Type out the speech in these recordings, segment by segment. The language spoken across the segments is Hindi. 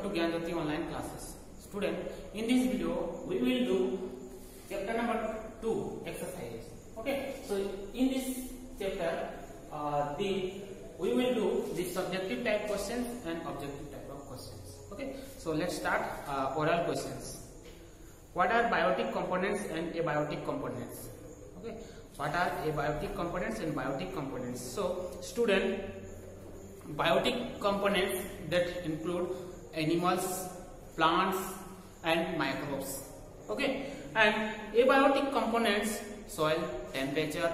welcome to Gyan Jyoti online classes. Student, in this video we will do chapter number 2 exercise. Okay, so in this chapter we will do the subjective type questions and objective type of questions. Okay, so let's start oral questions. What are biotic components and abiotic components? Okay, what are abiotic components and biotic components? So student, biotic components that include animals, plants and microbes. Okay, and abiotic components, soil, temperature,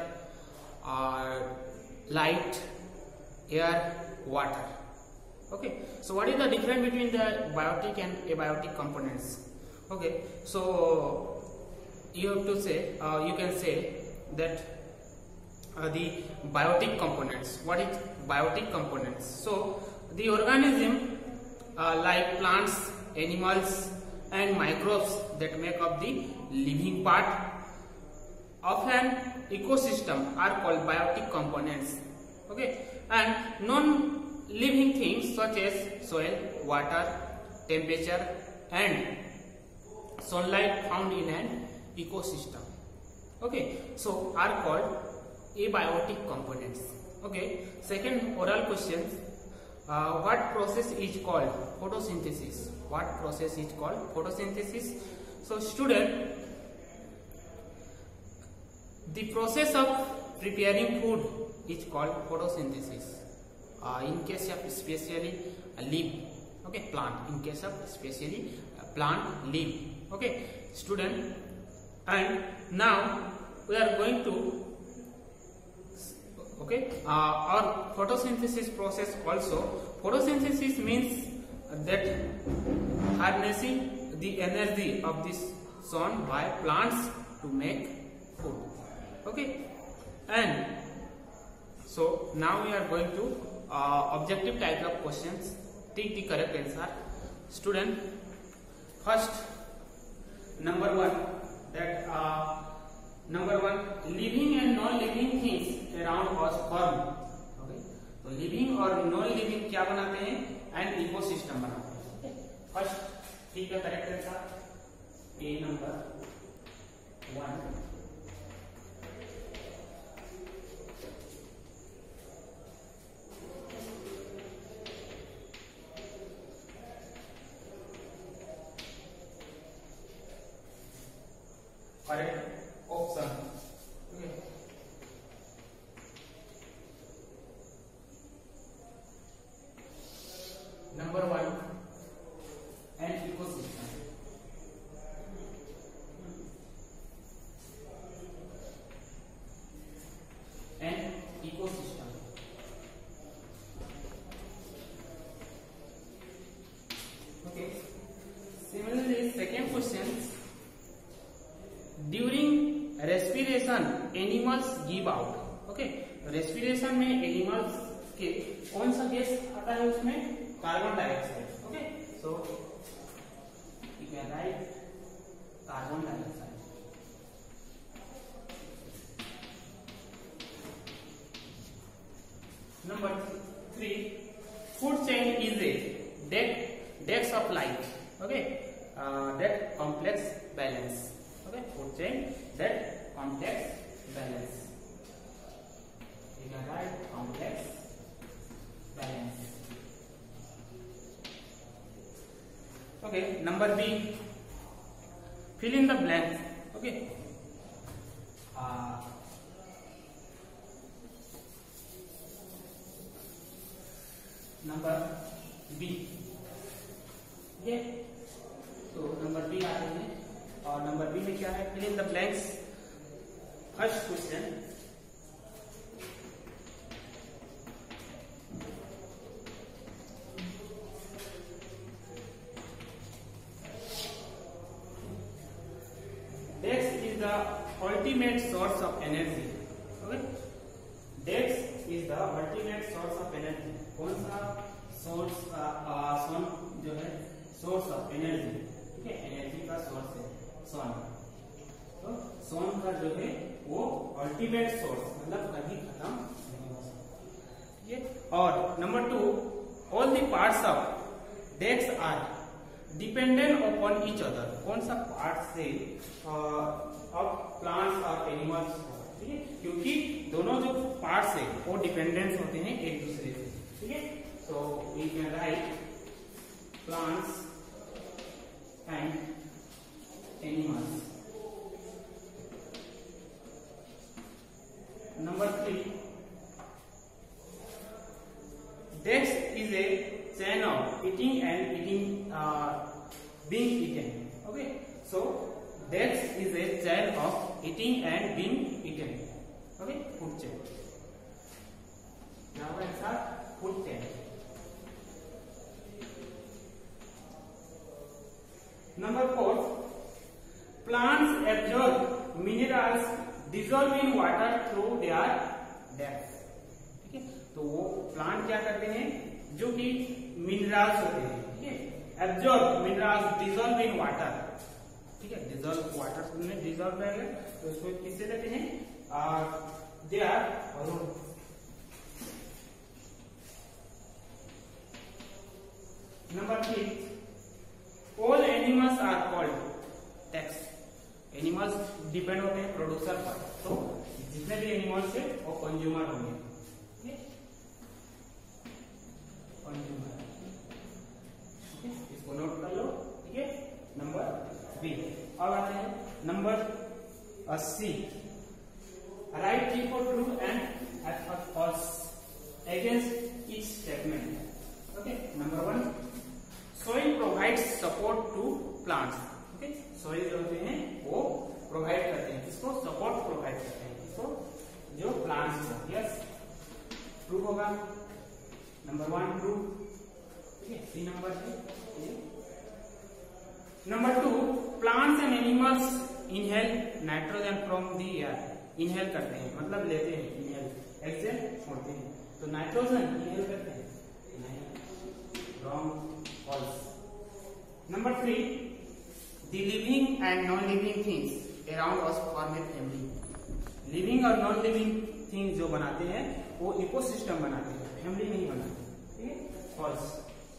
light, air, water. Okay, so what is the difference between the biotic and abiotic components? Okay, so you have to say, you can say that the biotic components. What is biotic components? So the organism like plants, animals and microbes that make up the living part of an ecosystem are called biotic components. Okay, and non-living things such as soil, water, temperature and sunlight found in an ecosystem, okay, so are called abiotic components. Okay, second oral questions. What process is called photosynthesis? What process is called photosynthesis? So student, the process of preparing food is called photosynthesis. In case of especially a leaf, okay, plant. In case of especially plant leaf. Okay, student, and now we are going to our photosynthesis process also. Photosynthesis means that harnessing the energy of this sun by plants to make food. Okay, and so now we are going to objective type of questions. Take the correct answer. Student, first number one, that number one, living and non-living things around us form. Okay, तो living और non-living क्या बनाते हैं? An ecosystem बनाते हैं. Okay, first, ठीक है, correct answer. A number 1. Correct option. Okay. Number 1, an ecosystem. An ecosystem. Okay. Similarly, second question. During respiration, animals give out. Okay, respiration में animals के कौन सा गैस आता है उसमें? Carbon dioxide. Okay, so you can write carbon dioxide. Number 3, food chain is a dex of light. Okay, that complex balance. Okay, food chain, that complex balance. You can write complex balance. Okay, number B, fill in the blank. Okay, number B. Okay, तो नंबर B आ रहे हैं और नंबर बी में क्या है? Fill in the blanks. First question, dash is the ultimate source of energy. Okay, dash is the ultimate source of energy. कौन सा सोर्स? सन जो है सोर्स ऑफ एनर्जी. ठीक है, एनर्जी का सोर्स है सन. तो सन का जो है वो अल्टीमेट सोर्स, मतलब कभी खत्म नहीं हो सकता. और number 2, all the parts of that's are dependent upon each other. कौन सा पार्ट से ऑफ प्लांट्स और एनिमल्स, ठीक है, क्योंकि दोनों जो पार्ट्स है वो डिपेंडेंस होते हैं एक दूसरे से, ठीक है। So we can write plants and animals. Number 3, that is a chain of eating and being eaten. Okay, so that is a chain of eating and being eaten. Okay, food chain. Now answer food chain. Number 4, plants absorb minerals dissolve in water through their depth. ठीक है, तो वो प्लांट क्या करते हैं, जो कि मिनरल्स होते हैं, ठीक है, absorb minerals dissolve in water, ठीक है, डिजोल्व वाटर में डिजोल्व रहेगा तो उसको किससे लेते हैं, they are root. Number 3, all animals are called tax. Animals depend होते हैं प्रोड्यूसर पर, तो जितने भी एनिमल्स है वो कंज्यूमर होंगे, ठीक है, कंज्यूमर, ठीक है, इसको नोट कर लो, ठीक है। नंबर 3, अब आते हैं number C, write 3 for true and F for false against each statement। Okay, number 1, soil provides support to plants। Okay, soil जो होते हैं वो प्रोवाइड करते हैं, किसको, सपोर्ट प्रोवाइड करते हैं, किसको, जो प्लांट्स को। यस, ट्रू होगा, नंबर 1 ट्रू, ठीक है, सी नंबर है। Number 2, plants and animals inhale nitrogen from the air. Inhale करते हैं मतलब लेते हैं, इनहेल, एक्सहेल छोड़ते हैं, तो नाइट्रोजन इनहेल करते हैं, नहीं, wrong, false. Number 3, The living and non-living things around us form a family। Living और नॉन लिविंग थिंग्स जो बनाते हैं वो इकोसिस्टम बनाते हैं, फैमिली नहीं बनाते, ठीक है, false.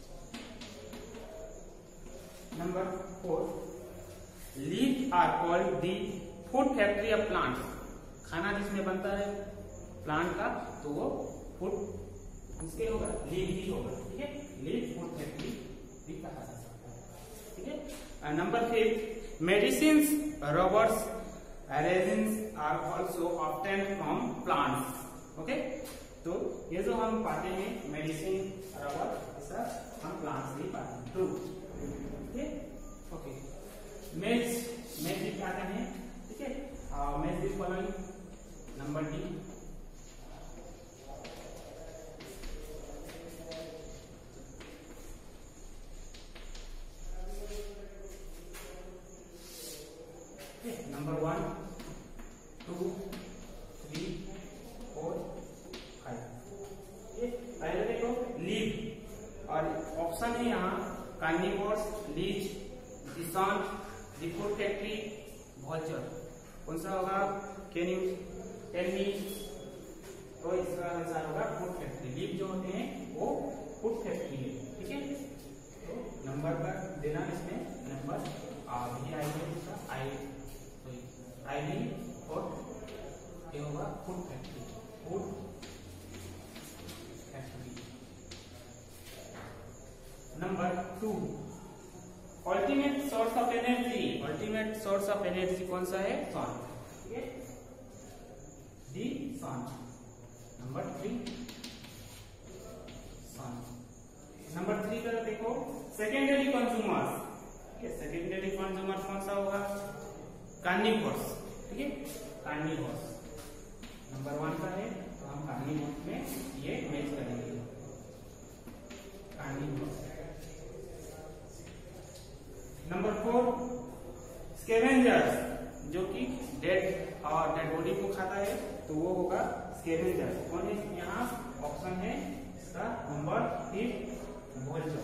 Number 4, leaf are called the food factory of plants. खाना जिसमें बनता है प्लांट का तो वो फूड किसके होगा, लीफ ही होगा, ठीक है, लीफ फूड फैक्ट्री भी कहा जा सकता है, ठीक है। Number 5, medicines, rubbers, resins are also obtained from plants. Okay, तो ये जो हम पाते हैं मेडिसिन, रबर, ऐसा हम प्लांट्स से ही पाते हैं, ट्रू, ठीक है। ओके, मेज भी पाते हैं, ठीक है, मेज भी फॉलोइंग। Number D, number 1, 2, 3, 4, 5। पहले देखो लीव, और ऑप्शन है यहाँ carnivores, leech, the sun, the food factory, vulture. कौन सा होगा, कैन यू टेल मी, तो इसका आंसर होगा फूड फैक्ट्री। लीव जो होते हैं वो फूड फैक्ट्री है, ठीक है। तो नंबर का देना इसमें नंबर भी आएगा, इसका आईडी और ये होगा food factory, food factory. Number 2, ultimate source of energy. Ultimate source of energy कौन सा है, सन, ठीक है, दी सन। नंबर 3, सन। नंबर 3 का देखो सेकेंडरी कंज्यूमर्स, ठीक है, सेकेंडरी कंज्यूमर कौन सा होगा, कार्निवोर्स, ठीक है, कार्निवोर्स। नंबर 1 का है तो हम कार्निवोर्स में ये मैच करेंगे, कार्निवोर्स। नंबर 4, स्कैवेंजर्स, जो कि डेड और डेड बॉडी को खाता है तो वो होगा स्कैवेंजर्स। कौन है यहाँ, ऑप्शन है इसका number 3, vulture.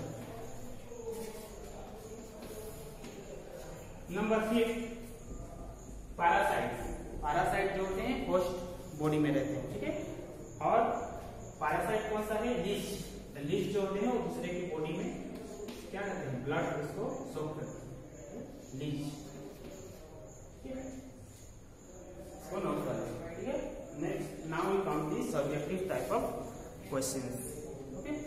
Number 5, parasite. Parasite जो होते हैं होस्ट बॉडी में रहते हैं, ठीक है, और पैरासाइट कौन सा है, लीच। लीच जो होते हैं वो दूसरे की बॉडी में क्या करते हैं, ब्लड उसको सोख करते हैं, लीच, ठीक है, इसको नोट कर लें, ठीक है। Next now we come the subjective type of questions, okay.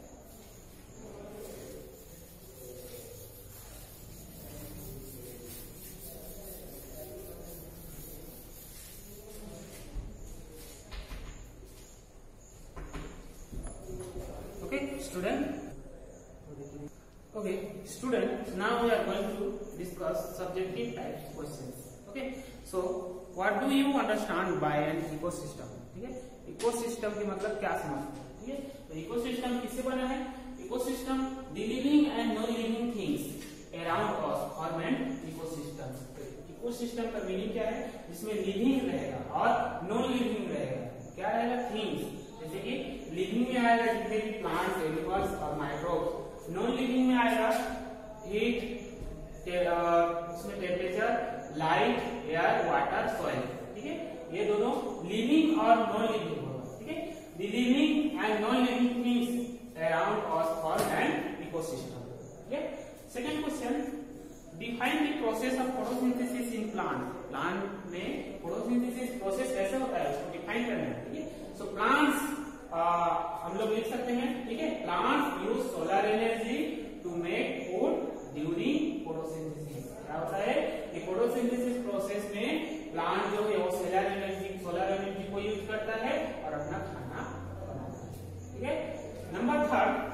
Student, now we are going to discuss subjective types questions. Okay, so what do you understand by an ecosystem? ठीक है, इकोसिस्टम की मतलब क्या समझते हैं, ठीक है। तो इकोसिस्टम किससे बना है, ecosystem the living and non living things around us form an ecosystem. Ecosystem का मीनिंग क्या है, जिसमें लिविंग रहेगा और नॉन लिविंग रहेगा, क्या रहेगा, थिंग्स, जैसे कि लिविंग में आएगा जितने भी प्लांट्स, एनिमल्स और माइक्रोब्स, नॉन लिविंग में आएगा हीट, उसमें temperature, light, air, water, soil, ठीक है। ये दोनों लिविंग और नॉन लिविंग होगा, ठीक है। The living and non living things around us form an ecosystem, ठीक है। Second question, define the process of photosynthesis in plant. Plant में फोटोसिंथेसिस प्रोसेस कैसे होता है उसको डिफाइन करना है, ठीक है। सो प्लांट्स हम लोग लिख सकते हैं, ठीक है, plants use solar energy to make food during photosynthesis. क्या होता है, ये फोटोसिंथेसिस प्रोसेस में प्लांट जो है वो सोलर एनर्जी को यूज करता है और अपना खाना बनाता है, ठीक है। Number third,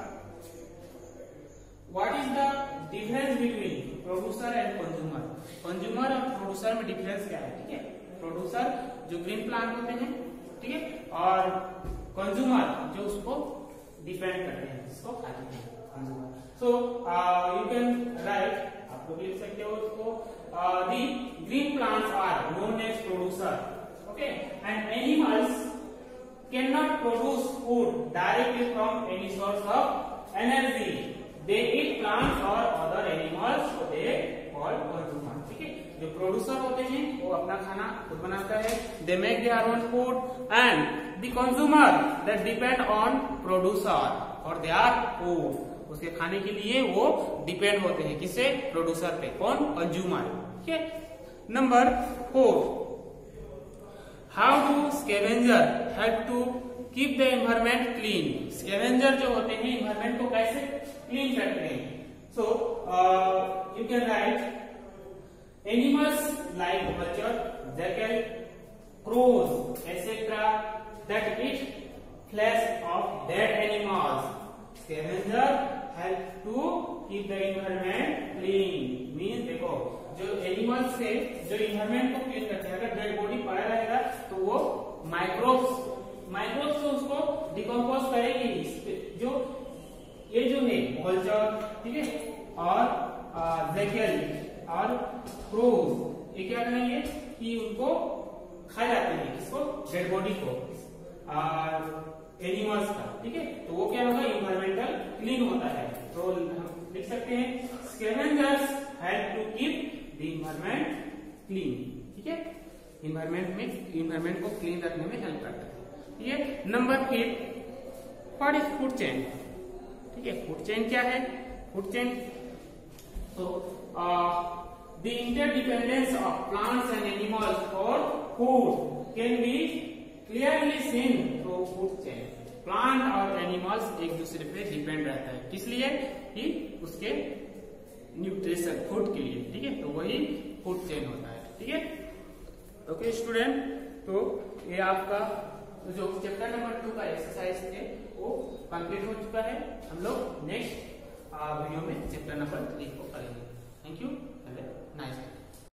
what is the difference between producer and consumer. Consumer और प्रोड्यूसर में डिफरेंस क्या है, ठीक है। प्रोड्यूसर जो ग्रीन प्लांट होते हैं, ठीक है, और कंज्यूमर जो उसको डिपेंड करते हैं, जिसको खाते हैं, consumer. So you can write, आप लोग लिख सकते हो उसको, the green plants are known as producer, okay, and animals can not produce food directly from any source of energy, they eat plants और other animals, so they called consumer, ठीक है। जो प्रोड्यूसर होते हैं वो अपना खाना खुद बनाता है, they make their own food, and the consumer that depend on producer और देयर फूड, उसके खाने के लिए वो डिपेंड होते हैं, किससे, प्रोड्यूसर पे, कौन, कंज्यूमर, ठीक है। Number 4, how do scavenger help to keep the environment clean. Scavenger जो होते हैं एनवायरमेंट को कैसे क्लीन करते हैं। So you can write, animals like vulture, jackal, crows, etc. that eat flesh of dead animals. Scavenger help to keep the environment clean. Means देखो जो एनिमल्स से जो इन्वायरमेंट को क्लीन करते हैं, अगर डेड बॉडी पड़ा रहेगा तो वो माइक्रोब्स से उसको डिकम्पोज करेगी। जो ये जो है वल्चर, ठीक है, और जैकल और क्रोज, ये क्या करेंगे कि उनको खा जाते हैं, किसको, डेड बॉडी को, एनिमल्स का, ठीक है। तो वो क्या होगा, इन्वायरमेंटल क्लीन होता है। तो हम लिख सकते हैं scavengers help to keep the environment clean, ठीक है, इन्वायरमेंट को क्लीन रखने में हेल्प करता है, ठीक है। Number 8, what is food chain, ठीक है। फूड चेन क्या है, फूड चेन, तो the interdependence of plants and animals for food can be clearly seen through food chain. Plant और एनिमल्स एक दूसरे पे डिपेंड रहता है, किस लिए, कि उसके न्यूट्रिशन, फूड के लिए, ठीक है। तो वही फूड चेन होता है, ठीक है। ओके स्टूडेंट, तो ये आपका जो चैप्टर नंबर 2 का एक्सरसाइज थे वो कंप्लीट हो चुका है। हम लोग नेक्स्ट वीडियो में चैप्टर नंबर 3 को करेंगे। Thank you.